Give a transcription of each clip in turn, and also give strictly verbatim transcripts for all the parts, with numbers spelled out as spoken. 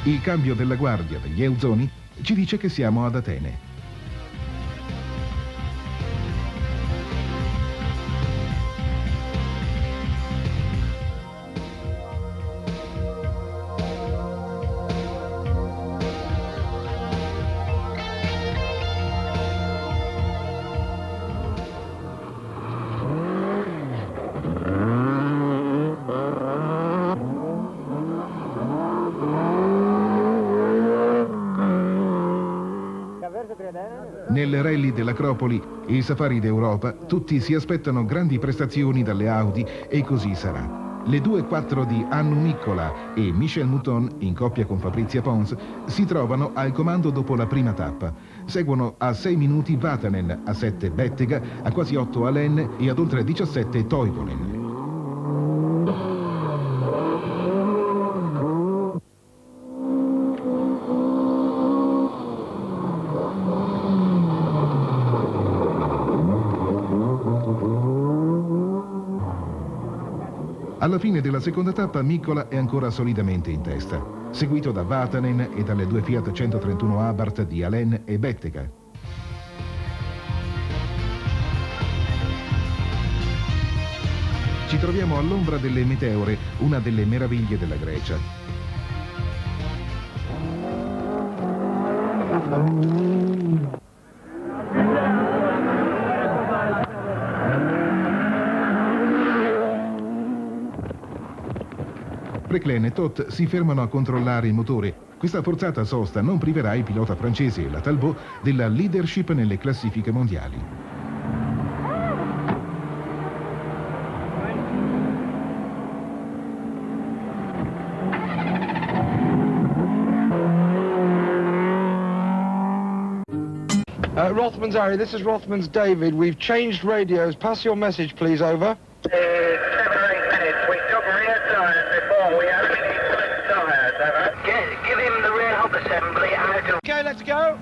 Il cambio della guardia degli Euzoni ci dice che siamo ad Atene. Nel rally dell'Acropoli, il Safari d'Europa, tutti si aspettano grandi prestazioni dalle Audi e così sarà. Le due quattro di Hannu Mikkola e Michel Mouton, in coppia con Fabrizia Pons, si trovano al comando dopo la prima tappa. Seguono a sei minuti Vatanen, a sette Bettega, a quasi otto Alain e ad oltre diciassette Toivonen. Alla fine della seconda tappa Mikkola è ancora solidamente in testa, seguito da Vatanen e dalle due Fiat centotrentuno Abarth di Alain e Bettega. Ci troviamo all'ombra delle Meteore, una delle meraviglie della Grecia. Preclen e Tot si fermano a controllare il motore. Questa forzata sosta non priverà il pilota francese e la Talbot della leadership nelle classifiche mondiali. Uh, Rothmans Harry, this is Rothmans David. We've changed radios. Pass your message, please, over. Uh, seven or eight minutes. We took rear tyres before. We only need front tyres, over. Give, give him the rear hub assembly out of... Okay, let's go.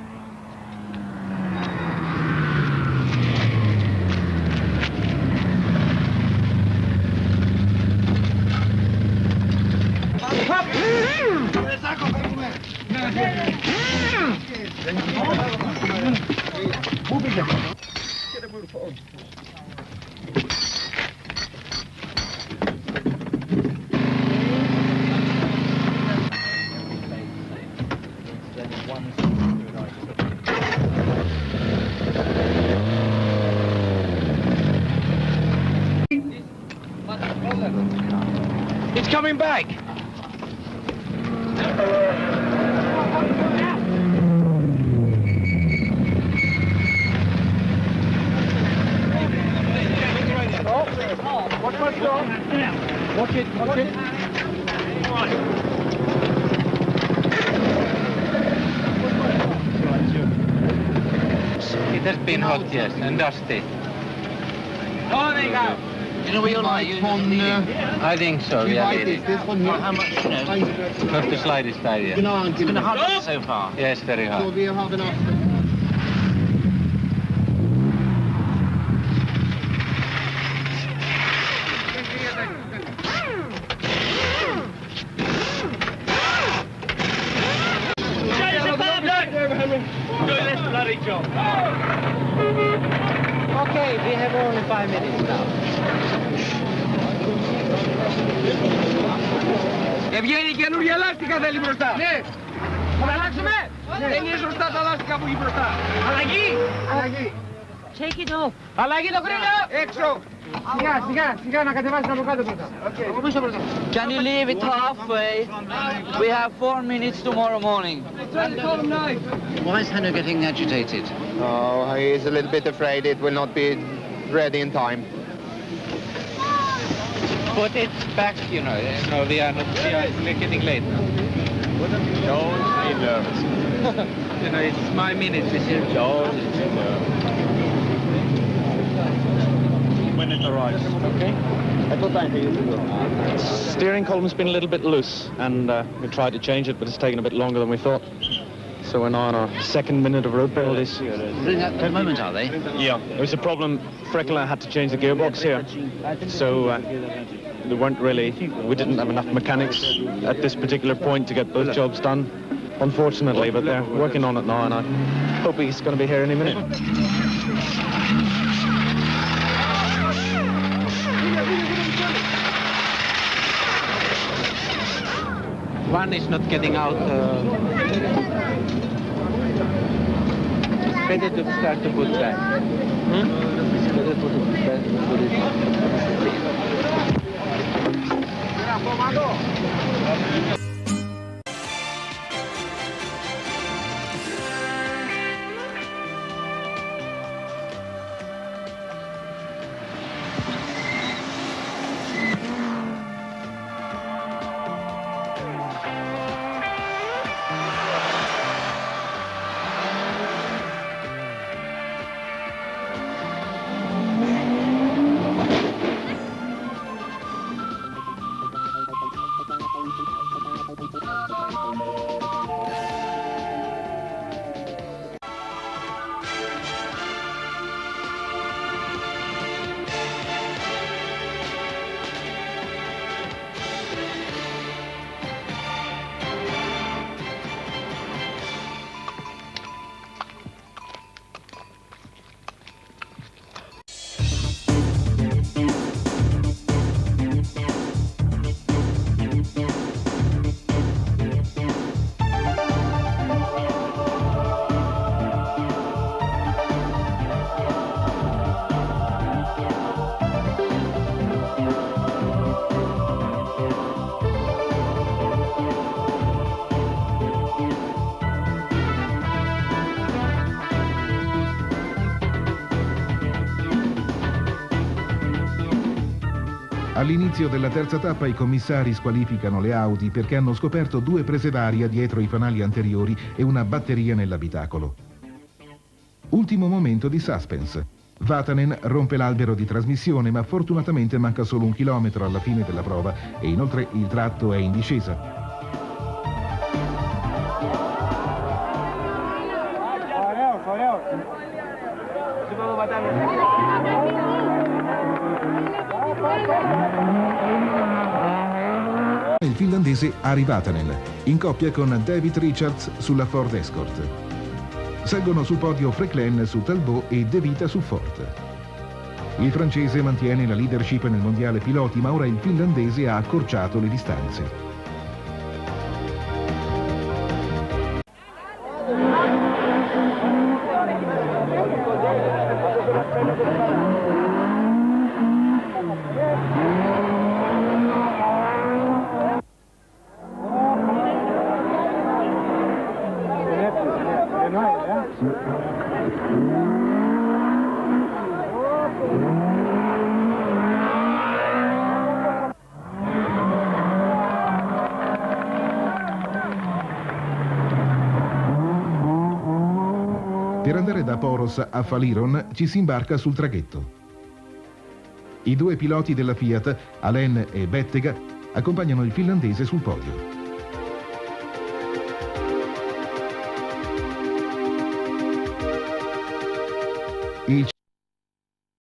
It's coming back. Watch what's wrong. Watch it, watch it. It has been hot, yes, and dusty. Oh, there you go. You know what you're like? You on, uh, I think so, yeah. Really. This one here. How much? You know, Because the slide is tight, yeah. you know, I'm giving It's been a hot so far. Yes, very So hot. we have enough. Okay, we have only five minutes now. Και βγαίνει η καινούργια λάστιχα θέλει μπροστά. Ναι. Θα τα αλλάξουμε. Δεν είναι σωστά τα λάστιχα που έχει μπροστά. Αλλαγή. Αλλαγή. Take it off. Αλλαγή το κρίνο. Έξω. Σιγά, σιγά, σιγά να κατεβάσεις από κάτω πρώτα. Από πίσω πρώτα. Can you leave it halfway? We have four minutes tomorrow morning. Why is Hanno getting agitated? Oh, he's a little bit afraid it will not be ready in time. Put it back, you know. No, we are not. We are we're getting late now. Don't be nervous. You know, it's my minute. This is Don't be nervous. When it arrives. okay. Steering column's been a little bit loose, and uh, we tried to change it, but it's taken a bit longer than we thought. So we're now on our second minute of road penalties. Doing that at the moment, are they? Yeah, there was a problem. Freckler had to change the gearbox here. So uh, there weren't really, we didn't have enough mechanics at this particular point to get both jobs done, unfortunately, but they're working on it now, and I hope he's going to be here any minute. One is not getting out. Uh, better to start to put back. Hmm? Better to put back. Put it. All'inizio della terza tappa i commissari squalificano le Audi perché hanno scoperto due prese d'aria dietro i fanali anteriori e una batteria nell'abitacolo. Ultimo momento di suspense. Vatanen rompe l'albero di trasmissione, ma fortunatamente manca solo un chilometro alla fine della prova e inoltre il tratto è in discesa. Il finlandese Ari Vatanen, in coppia con David Richards sulla Ford Escort. Salgono sul podio Freklen su Talbot e De Vita su Ford. Il francese mantiene la leadership nel mondiale piloti, ma ora il finlandese ha accorciato le distanze. Per andare da Poros a Faliron ci si imbarca sul traghetto. I due piloti della Fiat, Alain e Bettega, accompagnano il finlandese sul podio.